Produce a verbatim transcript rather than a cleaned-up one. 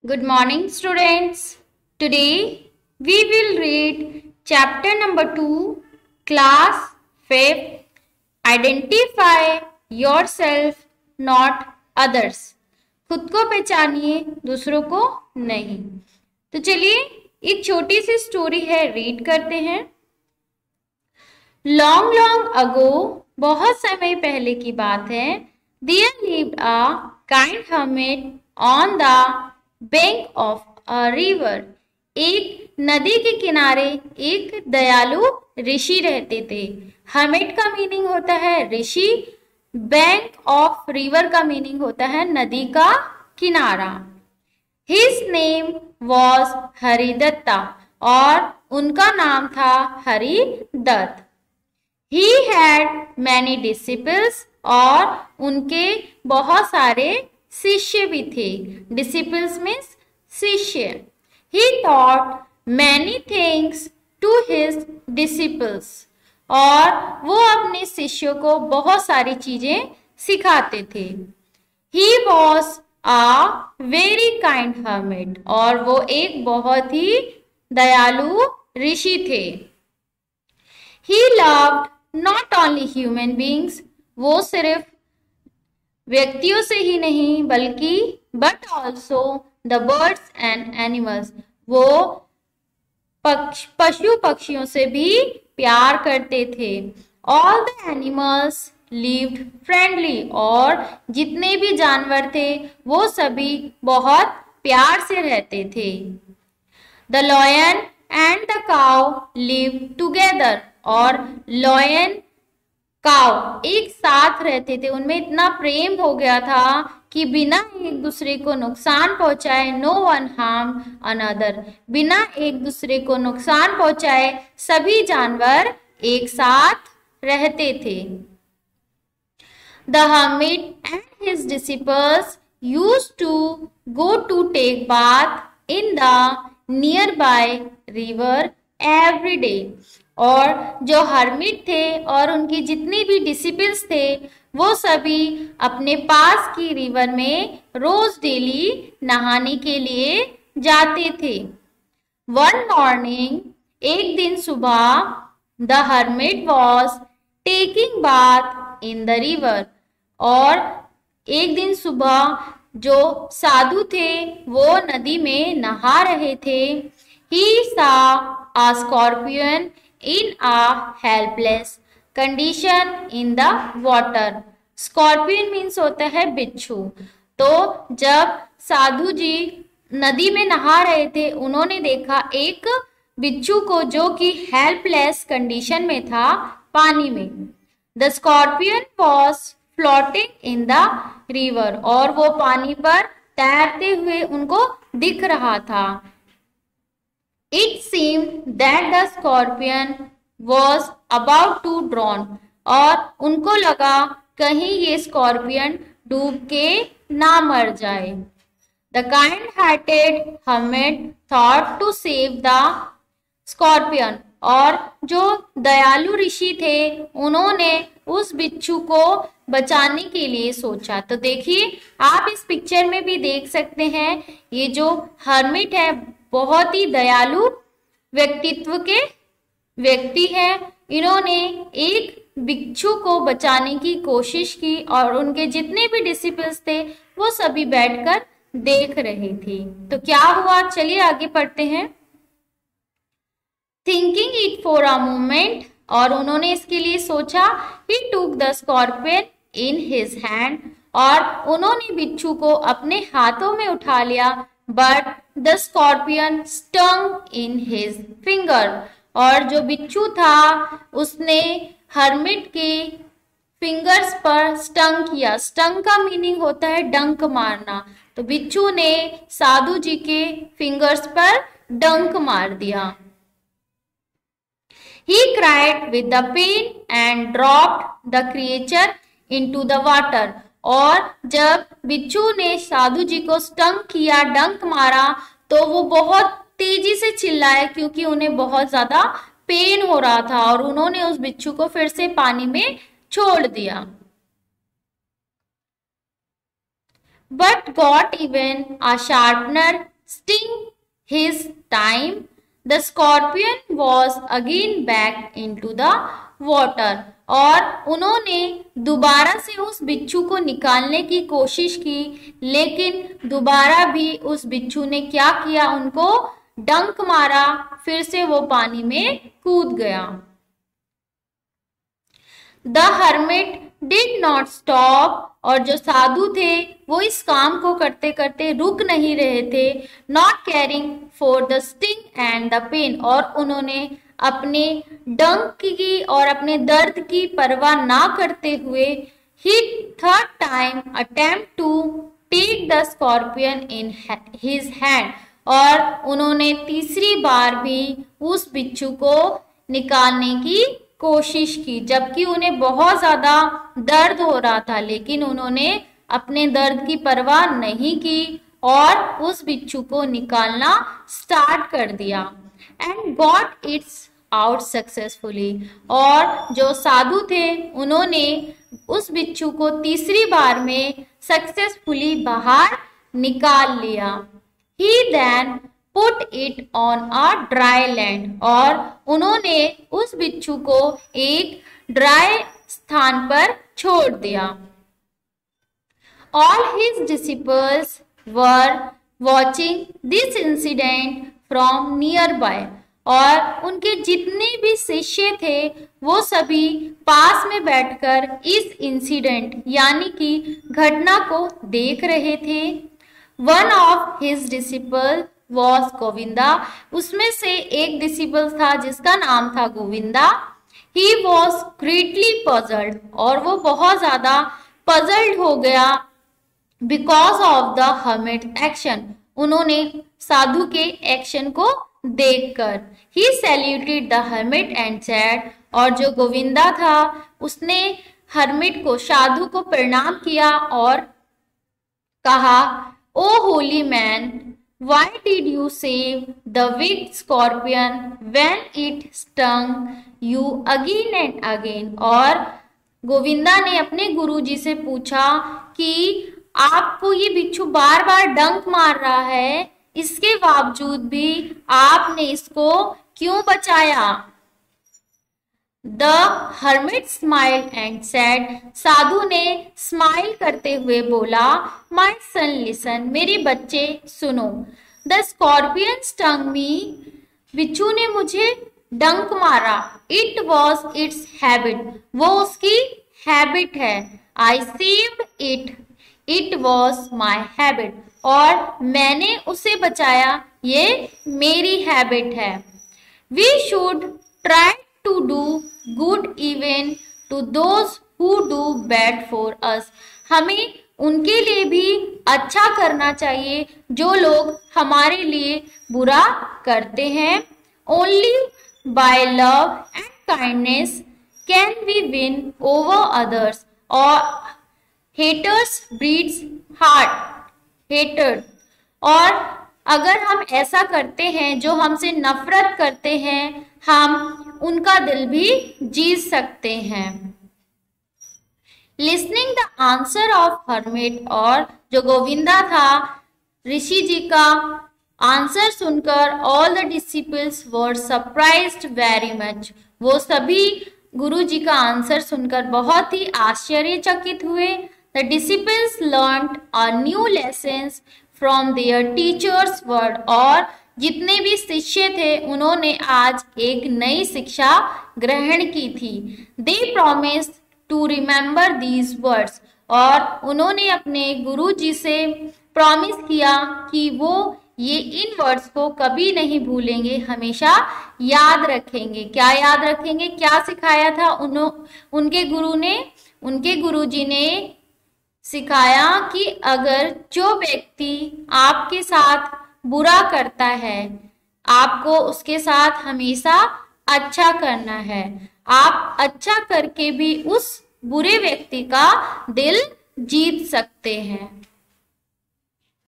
Good morning, students. Today we will read chapter number two, class fifth. Identify yourself, not others. खुद को पहचानिए, दूसरों को नहीं. तो चलिए एक छोटी सी स्टोरी है, रीड करते हैं. लॉन्ग लॉन्ग अगो, बहुत समय पहले की बात है. There lived a kind hermit on the bank of a river. एक नदी के किनारे एक दयालु ऋषि रहते थे. हर्मिट का मीनिंग होता है ऋषि, बैंक ऑफ रिवर का मीनिंग होता है नदी का किनारा. हिज नेम वॉज हरिदत्ता, और उनका नाम था Haridatt. He had many disciples, और उनके बहुत सारे शिष्य भी थे. डिसिपल्स मीन्स शिष्य. He taught many things to his disciples, और वो अपने शिष्यों को बहुत सारी चीजें सिखाते थे. He was a very kind hermit, और वो एक बहुत ही दयालु ऋषि थे. He loved not only human beings, वो सिर्फ व्यक्तियों से ही नहीं बल्कि but also the birds and animals, वो पक्ष पशु पक्षियों से भी प्यार करते थे. All the animals lived friendly, और जितने भी जानवर थे वो सभी बहुत प्यार से रहते थे. The lion and the cow live together, और लॉयन काव एक साथ रहते थे. उनमें इतना प्रेम हो गया था कि बिना एक दूसरे को नुकसान पहुंचाए, नो वन हार्म अनदर, बिना एक दूसरे को नुकसान पहुंचाए सभी जानवर एक साथ रहते थे. The hermit and his disciples used to go to take bath in the nearby river every day, और जो हर्मिट थे और उनकी जितनी भी डिसिपल्स थे वो सभी अपने पास की रिवर में रोज डेली नहाने के लिए जाते थे. वन मॉर्निंग, एक दिन सुबह, the hermit was taking bath in the river, और एक दिन सुबह जो साधु थे वो नदी में नहा रहे थे. He saw a scorpion in a helpless condition in the water. Scorpion means होता है बिच्छू. तो जब साधु जी नदी में नहा रहे थे उन्होंने देखा एक बिच्छू को जो कि हेल्पलेस कंडीशन में था पानी में. The scorpion was floating in the river, और वो पानी पर तैरते हुए उनको दिख रहा था. It seemed that the scorpion was about to drown, और उनको लगा कहीं ये स्कॉर्पियन डूब के ना मर जाए. The kind-hearted hermit thought to save the scorpion, और जो दयालु ऋषि थे उन्होंने उस बिच्छू को बचाने के लिए सोचा. तो देखिए आप इस पिक्चर में भी देख सकते हैं ये जो हर्मिट है बहुत ही दयालु व्यक्तित्व के व्यक्ति हैं. इन्होंने एक बिच्छू को बचाने की कोशिश की और उनके जितने भी डिसिपल्स थे वो सभी बैठकर देख रहे थे. तो क्या हुआ, चलिए आगे पढ़ते हैं. Thinking it for a moment, और उन्होंने इसके लिए सोचा. He took the scorpion in his hand, और उन्होंने बिच्छू को अपने हाथों में उठा लिया. But the scorpion stung in his finger, और जो बिच्छू था उसने हर्मिट के फिंगर्स पर स्टंग किया. स्टंग का मीनिंग होता है डंक मारना. तो बिच्छू ने साधु जी के फिंगर्स पर डंक मार दिया. He cried with the pain and dropped the creature into the water. और जब बिच्छू ने साधु जी को स्टंग किया, डंक मारा, तो वो बहुत तेजी से चिल्लाए क्योंकि उन्हें बहुत ज्यादा पेन हो रहा था, और उन्होंने उस बिच्छू को फिर से पानी में छोड़ दिया. But got even a sharpener sting his time, the scorpion was again back into the water. और उन्होंने दोबारा से उस बिच्छू को निकालने की कोशिश की, लेकिन दोबारा भी उस बिच्छू ने क्या किया, उनको डंक मारा, फिर से वो पानी में कूद गया। The hermit did not stop, और जो साधु थे वो इस काम को करते करते रुक नहीं रहे थे। Not caring for the sting and the pain, और उन्होंने अपने डंक की और अपने दर्द की परवाह ना करते हुए he third time attempt to take the scorpion in his hand, और उन्होंने तीसरी बार भी उस बिच्छू को निकालने की कोशिश की, जबकि उन्हें बहुत ज्यादा दर्द हो रहा था, लेकिन उन्होंने अपने दर्द की परवाह नहीं की और उस बिच्छू को निकालना स्टार्ट कर दिया। And got its out successfully, और जो साधु थे उन्होंने उस बिच्छू को तीसरी बार में सक्सेसफुली बाहर निकाल लिया। He then put it on a dry land, और उन्होंने उस बिच्छू को एक ड्राई स्थान पर छोड़ दिया। All his disciples were watching this incident from nearby, और उनके जितने भी शिष्य थे वो सभी पास में बैठकर इस इंसिडेंट यानी कि घटना को देख रहे थे। One of his disciples was Govinda, उसमें से एक डिसिपल था जिसका नाम था Govinda. He was greatly puzzled, और वो बहुत ज्यादा puzzled हो गया because of the hermit action, उन्होंने साधु के एक्शन को देखकर। He saluted the hermit and said, और जो गोविंदा था उसने हर्मिट को, साधु को प्रणाम किया और कहा, O holy man, why did you save the wicked scorpion when it stung you again and again? और गोविंदा ने अपने गुरुजी से पूछा कि आपको ये बिच्छू बार बार डंक मार रहा है, इसके बावजूद भी आपने इसको क्यों बचाया? The hermit smiled and said, साधु ने स्माइल करते हुए बोला, My son listen, मेरे बच्चे सुनो। The scorpion stung me, बिच्छू ने मुझे डंक मारा। It was its habit, वो उसकी हैबिट है। I saved it, it was my habit, और मैंने उसे बचाया, ये मेरी हैबिट है। We should try to do good even to those who do bad for us, हमें उनके लिए भी अच्छा करना चाहिए जो लोग हमारे लिए बुरा करते हैं। Only by love and kindness can we win over others, और haters breeds hard hatred, और अगर हम ऐसा करते हैं, जो हमसे नफरत करते हैं, हम उनका दिल भी जीत सकते हैं। Listening the answer of hermit, और जो गोविंदा था ऋषि जी का आंसर सुनकर all the disciples were surprised very much, वो सभी गुरु जी का आंसर सुनकर बहुत ही आश्चर्यचकित हुए। The disciples learned a new lessons from their teachers word, और जितने भी शिष्य थे उन्होंने आज एक नई शिक्षा ग्रहण की थी। They promise to remember these words, और उन्होंने अपने गुरु जी से प्रॉमिस किया कि वो ये इन वर्ड्स को कभी नहीं भूलेंगे, हमेशा याद रखेंगे। क्या याद रखेंगे? क्या सिखाया था उन्हों उनके गुरु ने? उनके गुरु जी ने सिखाया कि अगर जो व्यक्ति आपके साथ बुरा करता है, आपको उसके साथ हमेशा अच्छा करना है। आप अच्छा करके भी उस बुरे व्यक्ति का दिल जीत सकते हैं।